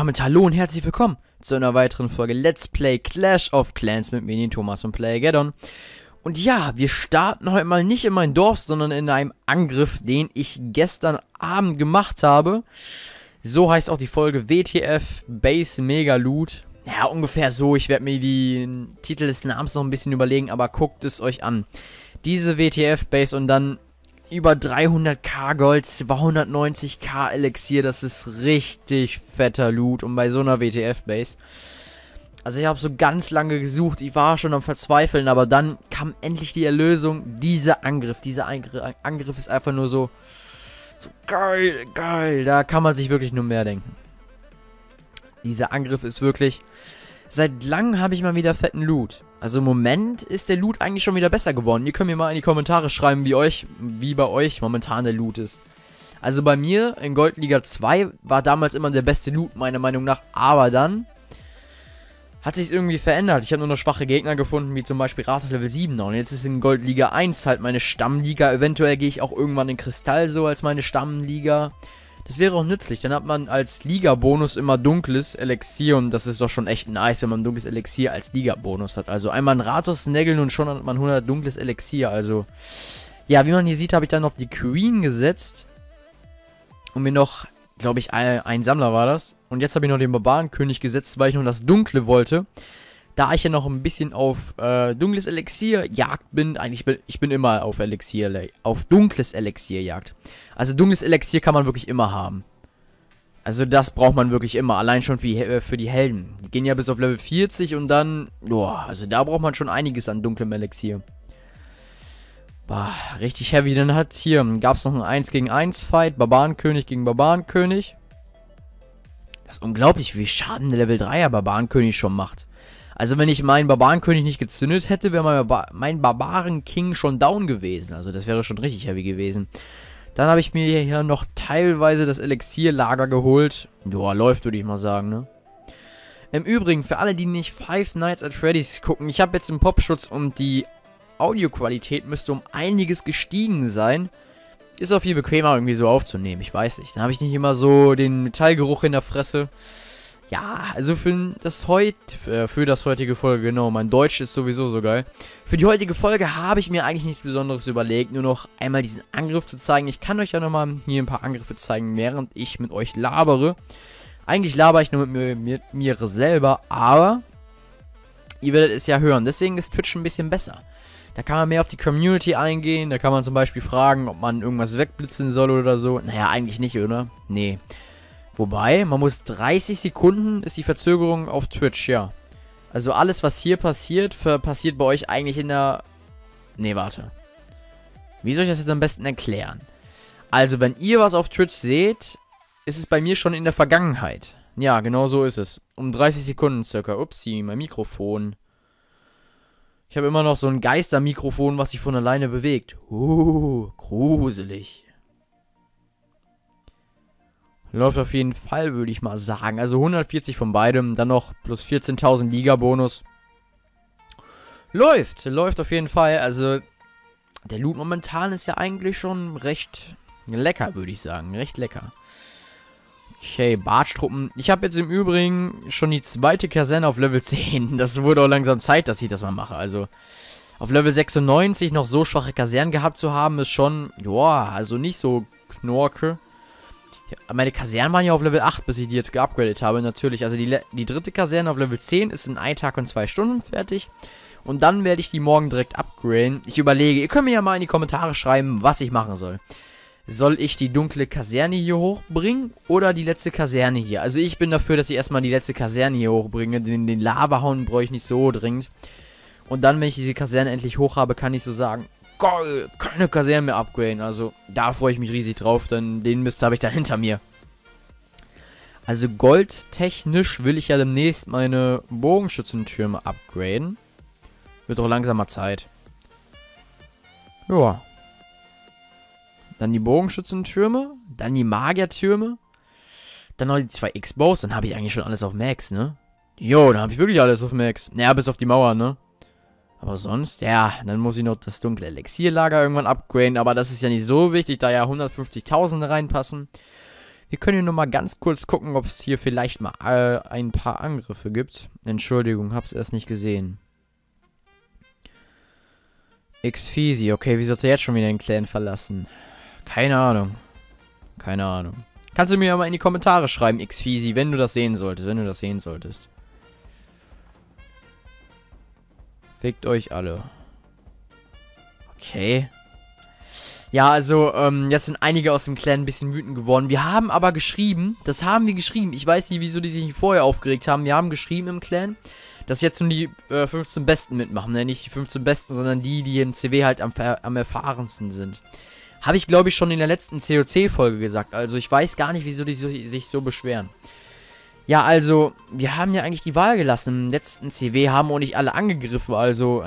damit hallo und herzlich willkommen zu einer weiteren Folge Let's Play Clash of Clans mit mir, Thomas und Playageddon. Und ja, wir starten heute mal nicht in mein Dorf, sondern in einem Angriff, den ich gestern Abend gemacht habe. So heißt auch die Folge WTF Base Mega Loot. Ja, ungefähr so. Ich werde mir den Titel des Namens noch ein bisschen überlegen, aber guckt es euch an. Diese WTF Base und dann über 300k Gold, 290k Elixier, das ist richtig fetter Loot. Und bei so einer WTF-Base. Also ich habe so ganz lange gesucht, ich war schon am Verzweifeln, aber dann kam endlich die Erlösung. Dieser Angriff ist einfach nur so geil, geil. Da kann man sich wirklich nur mehr denken. Dieser Angriff ist wirklich... Seit langem habe ich mal wieder fetten Loot. Also im Moment ist der Loot eigentlich schon wieder besser geworden. Ihr könnt mir mal in die Kommentare schreiben, wie bei euch momentan der Loot ist. Also bei mir in Goldliga 2 war damals immer der beste Loot, meiner Meinung nach. Aber dann hat sich irgendwie verändert. Ich habe nur noch schwache Gegner gefunden, wie zum Beispiel Rates Level 7. Und jetzt ist in Goldliga 1 halt meine Stammliga. Eventuell gehe ich auch irgendwann in Kristall so als meine Stammliga. Das wäre auch nützlich, dann hat man als Liga-Bonus immer dunkles Elixier und das ist doch schon echt nice, wenn man dunkles Elixier als Liga-Bonus hat. Also einmal ein Ratos snaggeln und schon hat man 100 dunkles Elixier, also... Ja, wie man hier sieht, habe ich dann noch die Queen gesetzt und mir noch, glaube ich, ein Sammler war das. Und jetzt habe ich noch den Barbarenkönig gesetzt, weil ich noch das Dunkle wollte. Da ich ja noch ein bisschen auf dunkles Elixier-Jagd bin, ich bin immer auf dunkles Elixier-Jagd. Also dunkles Elixier kann man wirklich immer haben. Also das braucht man wirklich immer, allein schon für die Helden. Die gehen ja bis auf Level 40 und dann, boah, also da braucht man schon einiges an dunklem Elixier. Boah, richtig heavy. Dann gab es noch einen 1 gegen 1 Fight, Barbarenkönig gegen Barbarenkönig. Das ist unglaublich, wie viel Schaden der Level 3er Barbarenkönig schon macht. Also wenn ich meinen Barbarenkönig nicht gezündet hätte, wäre mein Barbaren-King schon down gewesen. Also das wäre schon richtig heavy gewesen. Dann habe ich mir hier noch teilweise das Elixierlager geholt. Joa, läuft, würde ich mal sagen, ne? Im Übrigen, für alle, die nicht Five Nights at Freddy's gucken, ich habe jetzt einen Popschutz und die Audioqualität müsste um einiges gestiegen sein. Ist auch viel bequemer irgendwie so aufzunehmen, ich weiß nicht. Dann habe ich nicht immer so den Metallgeruch in der Fresse. Ja, also für das heutige Folge, genau, mein Deutsch ist sowieso so geil. Für die heutige Folge habe ich mir eigentlich nichts Besonderes überlegt, nur noch einmal diesen Angriff zu zeigen. Ich kann euch ja nochmal hier ein paar Angriffe zeigen, während ich mit euch labere. Eigentlich labere ich nur mit mir selber, aber ihr werdet es ja hören. Deswegen ist Twitch ein bisschen besser. Da kann man mehr auf die Community eingehen, da kann man zum Beispiel fragen, ob man irgendwas wegblitzen soll oder so. Naja, eigentlich nicht, oder? Nee. Wobei, man muss 30 Sekunden ist die Verzögerung auf Twitch, ja. Also alles, was hier passiert, passiert bei euch eigentlich in der... Nee, warte. Wie soll ich das jetzt am besten erklären? Also, wenn ihr was auf Twitch seht, ist es bei mir schon in der Vergangenheit. Ja, genau so ist es. Um 30 Sekunden circa. Upsi, mein Mikrofon. Ich habe immer noch so ein Geistermikrofon, was sich von alleine bewegt. Gruselig. Läuft auf jeden Fall, würde ich mal sagen. Also 140 von beidem, dann noch plus 14.000 Liga-Bonus. Läuft auf jeden Fall. Also der Loot momentan ist ja eigentlich schon recht lecker, würde ich sagen. Recht lecker. Okay, Bartstruppen. Ich habe jetzt im Übrigen schon die zweite Kaserne auf Level 10. Das wurde auch langsam Zeit, dass ich das mal mache. Also auf Level 96 noch so schwache Kasernen gehabt zu haben, ist schon, joa, also nicht so knorke. Meine Kasernen waren ja auf Level 8, bis ich die jetzt geupgradet habe, natürlich. Also die dritte Kaserne auf Level 10 ist in 1 Tag und 2 Stunden fertig. Und dann werde ich die morgen direkt upgraden. Ich überlege, ihr könnt mir ja mal in die Kommentare schreiben, was ich machen soll. Soll ich die dunkle Kaserne hier hochbringen oder die letzte Kaserne hier? Also ich bin dafür, dass ich erstmal die letzte Kaserne hier hochbringe. Den Lavahauen brauche ich nicht so dringend. Und dann, wenn ich diese Kaserne endlich hoch habe, kann ich so sagen... Geil, keine Kaserne mehr upgraden. Also, da freue ich mich riesig drauf, denn den Mist habe ich dann hinter mir. Also, goldtechnisch will ich ja demnächst meine Bogenschützentürme upgraden. Wird doch langsamer Zeit. Ja. Dann die Bogenschützentürme. Dann die Magiertürme. Dann noch die 2 X-Bows. Dann habe ich eigentlich schon alles auf Max, ne? Jo, dann habe ich wirklich alles auf Max. Naja, bis auf die Mauer, ne? Aber sonst, ja, dann muss ich noch das dunkle Elixierlager irgendwann upgraden. Aber das ist ja nicht so wichtig, da ja 150.000 reinpassen. Wir können hier nochmal ganz kurz gucken, ob es hier vielleicht mal ein paar Angriffe gibt. Entschuldigung, hab's erst nicht gesehen. Xfeezy, okay, wieso hat er jetzt schon wieder den Clan verlassen? Keine Ahnung. Keine Ahnung. Kannst du mir ja mal in die Kommentare schreiben, Xfeezy, wenn du das sehen solltest, Fickt euch alle. Okay. Ja, also, jetzt sind einige aus dem Clan ein bisschen wütend geworden. Wir haben aber geschrieben, ich weiß nicht, wieso die sich nicht vorher aufgeregt haben. Wir haben geschrieben im Clan, dass jetzt nur die 15 Besten mitmachen. Ne? Nicht die 15 Besten, sondern die im CW halt am erfahrensten sind. Habe ich, glaube ich, schon in der letzten COC-Folge gesagt. Also, ich weiß gar nicht, wieso die sich so beschweren. Ja, also, wir haben ja eigentlich die Wahl gelassen. Im letzten CW haben auch nicht alle angegriffen, also...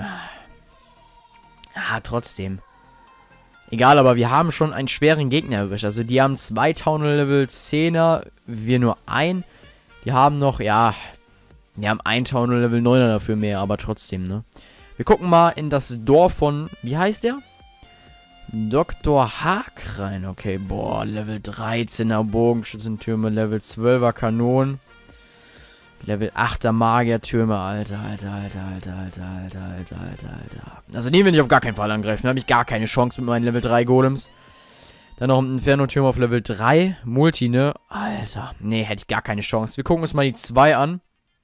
Ja, trotzdem. Egal, aber wir haben schon einen schweren Gegner erwischt. Also, die haben 2 Town Level 10er, wir nur ein. Die haben noch, ja... Wir haben 1 Town Level 9er dafür mehr, aber trotzdem, ne? Wir gucken mal in das Dorf von... Wie heißt der? Dr. Haag rein. Okay, boah, Level 13er Bogenschützentürme, Level 12er Kanonen. Level 8er Magiertürme, Alter. Also den will ich auf gar keinen Fall angreifen. Da habe ich gar keine Chance mit meinen Level 3 Golems. Dann noch ein Inferno-Türme auf Level 3. Multi, ne? Alter. Nee, hätte ich gar keine Chance. Wir gucken uns mal die 2 an.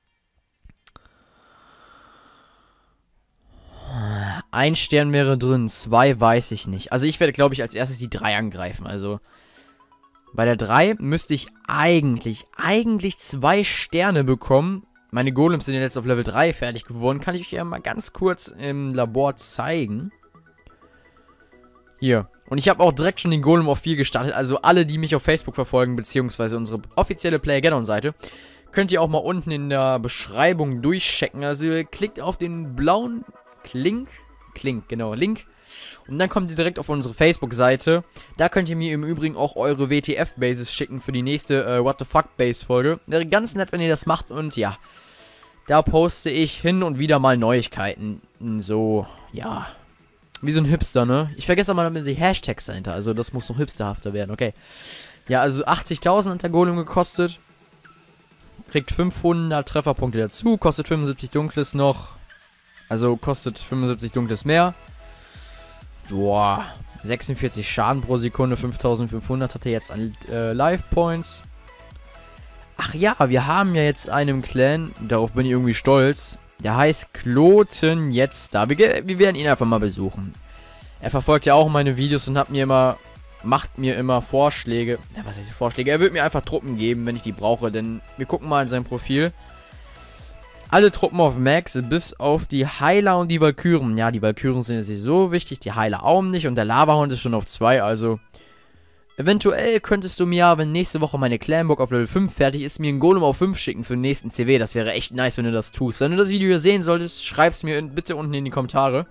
Ein Stern wäre drin. 2 weiß ich nicht. Also ich werde, glaube ich, als erstes die 3 angreifen. Also... Bei der 3 müsste ich eigentlich 2 Sterne bekommen. Meine Golems sind jetzt auf Level 3 fertig geworden. Kann ich euch ja mal ganz kurz im Labor zeigen. Hier. Und ich habe auch direkt schon den Golem auf 4 gestartet. Also alle, die mich auf Facebook verfolgen, beziehungsweise unsere offizielle PlayerGaddon-Seite, könnt ihr auch mal unten in der Beschreibung durchchecken. Also klickt auf den blauen Link. Und dann kommt ihr direkt auf unsere Facebook-Seite. Da könnt ihr mir im Übrigen auch eure WTF-Bases schicken für die nächste What the Fuck-Base-Folge. Wäre ganz nett, wenn ihr das macht. Und ja, da poste ich hin und wieder mal Neuigkeiten. So, ja, wie so ein Hipster, ne? Ich vergesse aber mal die Hashtags dahinter. Also das muss noch hipsterhafter werden, okay. Ja, also 80.000 hat der Golem gekostet. Kriegt 500 Trefferpunkte dazu. Kostet 75 Dunkles noch. Also kostet 75 Dunkles mehr. Boah, 46 Schaden pro Sekunde, 5500 hat er jetzt an Life Points. Ach ja, wir haben ja jetzt einen Clan, darauf bin ich irgendwie stolz. Der heißt Kloten jetzt da. Wir werden ihn einfach mal besuchen. Er verfolgt ja auch meine Videos und macht mir immer Vorschläge. Ja, was heißt Vorschläge? Er wird mir einfach Truppen geben, wenn ich die brauche, denn wir gucken mal in sein Profil. Alle Truppen auf Max, bis auf die Heiler und die Valkyren. Ja, die Valkyren sind jetzt nicht so wichtig, die Heiler auch nicht. Und der Lavahund ist schon auf 2, also... Eventuell könntest du mir, wenn nächste Woche meine Clanburg auf Level 5 fertig ist, mir einen Golem auf 5 schicken für den nächsten CW. Das wäre echt nice, wenn du das tust. Wenn du das Video hier sehen solltest, schreib's mir bitte unten in die Kommentare.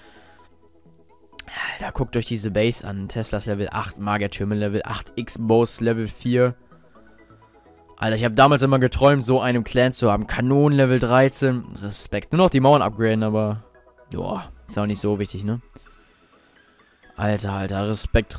Da guckt euch diese Base an. Teslas Level 8, Magiertürme Level 8, X-Bows Level 4. Alter, ich habe damals immer geträumt, so einen Clan zu haben. Kanonen Level 13. Respekt. Nur noch die Mauern upgraden, aber... Joa, ist auch nicht so wichtig, ne? Alter, Respekt.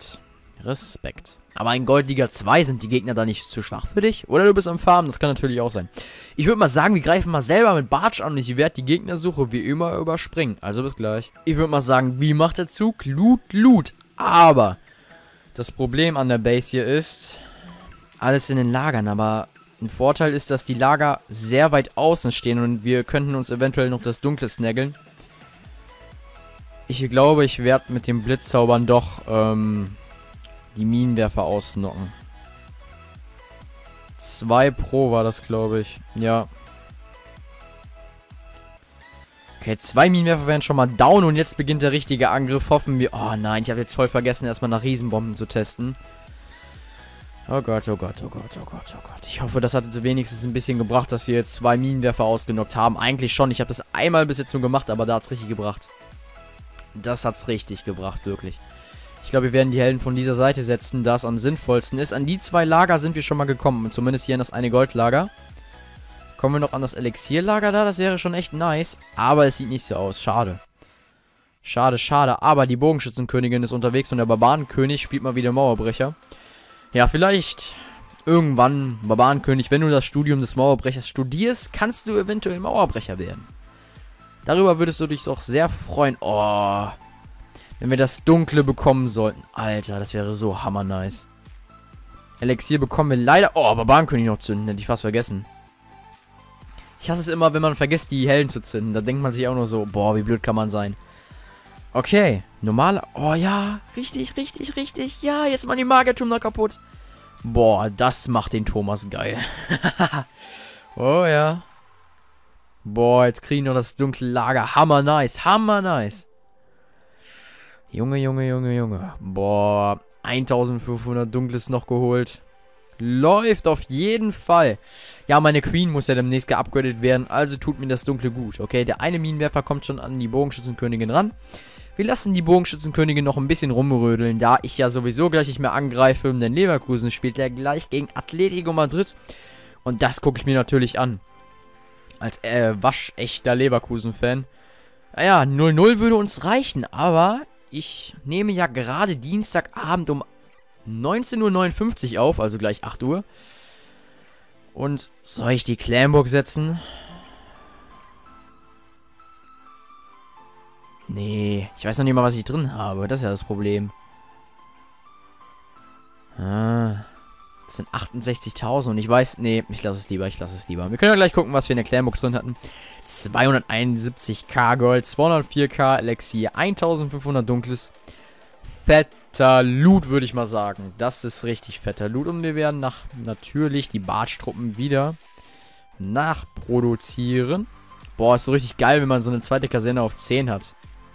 Aber in Goldliga 2 sind die Gegner da nicht zu schwach für dich? Oder du bist am Farmen, das kann natürlich auch sein. Ich würde mal sagen, wir greifen mal selber mit Bartsch an und ich werde die Gegnersuche wie immer überspringen. Also bis gleich. Ich würde mal sagen, wie macht der Zug? Loot. Aber das Problem an der Base hier ist... Alles in den Lagern, aber ein Vorteil ist, dass die Lager sehr weit außen stehen und wir könnten uns eventuell noch das Dunkle snaggeln. Ich glaube, ich werde mit dem Blitzzaubern doch die Minenwerfer ausnocken. 2 pro war das, glaube ich. Ja. Okay, 2 Minenwerfer wären schon mal down und jetzt beginnt der richtige Angriff. Hoffen wir... Oh nein, ich habe jetzt voll vergessen, erstmal nach Riesenbomben zu testen. Oh Gott. Ich hoffe, das hat jetzt wenigstens ein bisschen gebracht, dass wir jetzt 2 Minenwerfer ausgenockt haben. Eigentlich schon. Ich habe das einmal bis jetzt nur gemacht, aber da hat es richtig gebracht. Das hat's richtig gebracht, wirklich. Ich glaube, wir werden die Helden von dieser Seite setzen, da es am sinnvollsten ist. An die 2 Lager sind wir schon mal gekommen. Zumindest hier an das eine Goldlager. Kommen wir noch an das Elixierlager da? Das wäre schon echt nice. Aber es sieht nicht so aus. Schade. Schade. Aber die Bogenschützenkönigin ist unterwegs und der Barbarenkönig spielt mal wieder Mauerbrecher. Ja, vielleicht irgendwann, Barbarenkönig, wenn du das Studium des Mauerbrechers studierst, kannst du eventuell Mauerbrecher werden. Darüber würdest du dich auch sehr freuen. Oh, wenn wir das Dunkle bekommen sollten. Alter, das wäre so hammer nice. Elixier bekommen wir leider... Oh, Barbarenkönig noch zünden, hätte ich fast vergessen. Ich hasse es immer, wenn man vergisst, die Hellen zu zünden. Da denkt man sich auch nur so, boah, wie blöd kann man sein. Okay, normaler... Oh ja, richtig, richtig, richtig. Ja, jetzt mal die Magierturm noch kaputt. Boah, das macht den Thomas geil. Oh ja. Boah, jetzt kriegen wir noch das dunkle Lager. Hammer nice, hammer nice. Junge, Junge, Junge, Junge. Boah, 1500 Dunkles noch geholt. Läuft auf jeden Fall. Ja, meine Queen muss ja demnächst geupgradet werden, also tut mir das Dunkle gut. Okay, der eine Minenwerfer kommt schon an die Bogenschützenkönigin ran. Wir lassen die Bogenschützenkönigin noch ein bisschen rumrödeln, da ich ja sowieso gleich nicht mehr angreife, denn Leverkusen spielt ja gleich gegen Atletico Madrid. Und das gucke ich mir natürlich an. Als waschechter Leverkusen-Fan. Naja, 0-0 würde uns reichen, aber ich nehme ja gerade Dienstagabend um 19:59 Uhr auf, also gleich 8 Uhr. Und soll ich die Clanburg setzen? Nee, ich weiß noch nicht mal, was ich drin habe. Das ist ja das Problem. Das sind 68.000 und ich weiß... Nee, ich lasse es lieber, Wir können ja gleich gucken, was wir in der Clanburg drin hatten. 271k Gold, 204k Elixier, 1500 Dunkles. Fetter Loot, würde ich mal sagen. Das ist richtig fetter Loot. Und wir werden natürlich die Bartstruppen wieder nachproduzieren. Boah, ist so richtig geil, wenn man so eine zweite Kaserne auf 10 hat.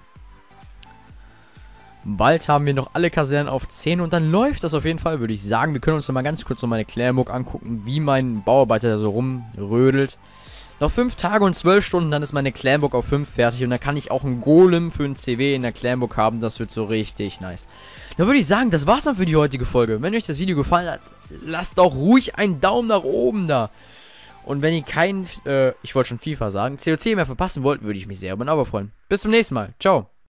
Bald haben wir noch alle Kasernen auf 10 und dann läuft das auf jeden Fall, würde ich sagen. Wir können uns noch mal ganz kurz noch meine Clanburg angucken, wie mein Bauarbeiter da so rumrödelt. Noch 5 Tage und 12 Stunden, dann ist meine Clanburg auf 5 fertig und dann kann ich auch einen Golem für einen CW in der Clanburg haben. Das wird so richtig nice. Dann würde ich sagen, das war's dann für die heutige Folge. Wenn euch das Video gefallen hat, lasst doch ruhig einen Daumen nach oben da. Und wenn ihr kein, ich wollte schon FIFA sagen, COC mehr verpassen wollt, würde ich mich sehr über ein Abo freuen. Bis zum nächsten Mal. Ciao.